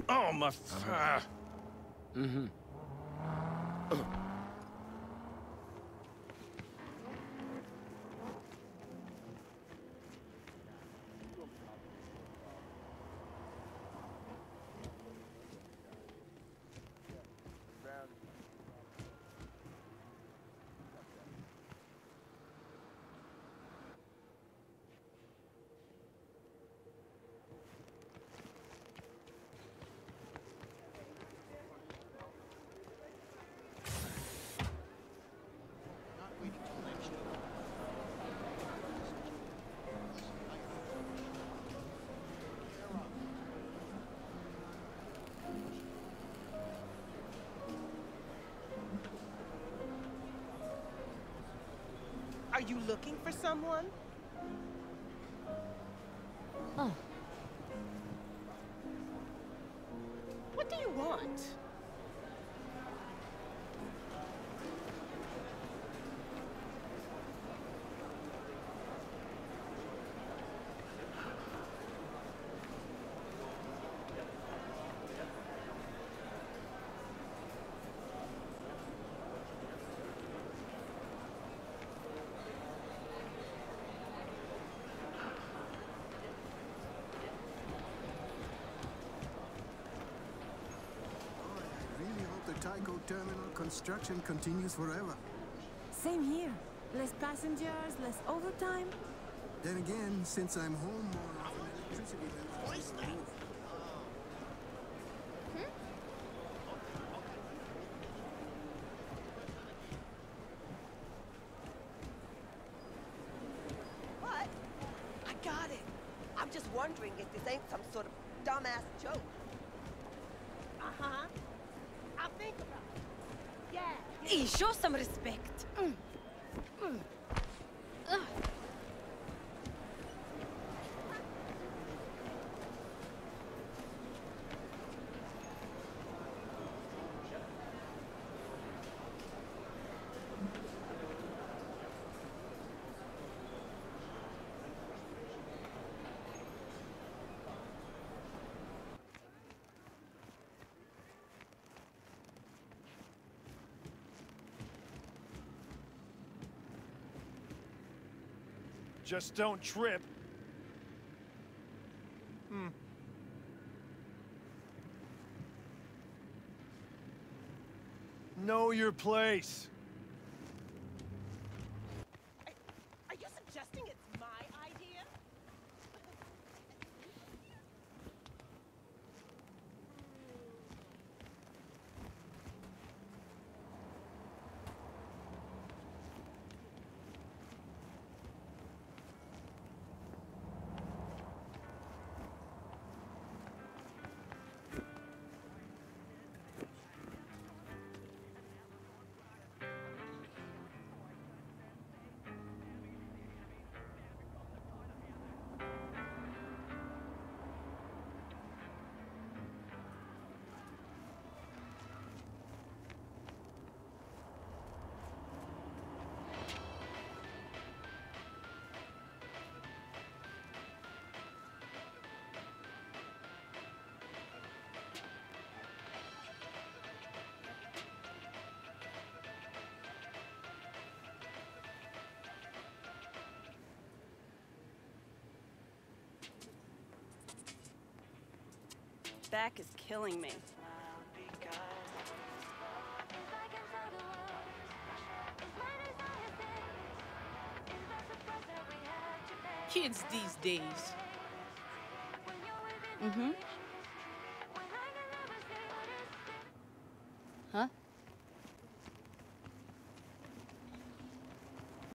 Oh, my... Mm-hmm. Are you looking for someone? Oh. What do you want? Tycho terminal construction continues forever. Same here. Less passengers, less overtime. Then again, since I'm home more often, electricity bills are through the roof. What? I got it. I'm just wondering if this ain't some sort of dumbass joke. Uh-huh. I'll think about it. Yeah. Hey, show some respect. Just don't trip. Know your place. Are you suggesting it's my idea? Back is killing me. Kids these days. Mm-hmm.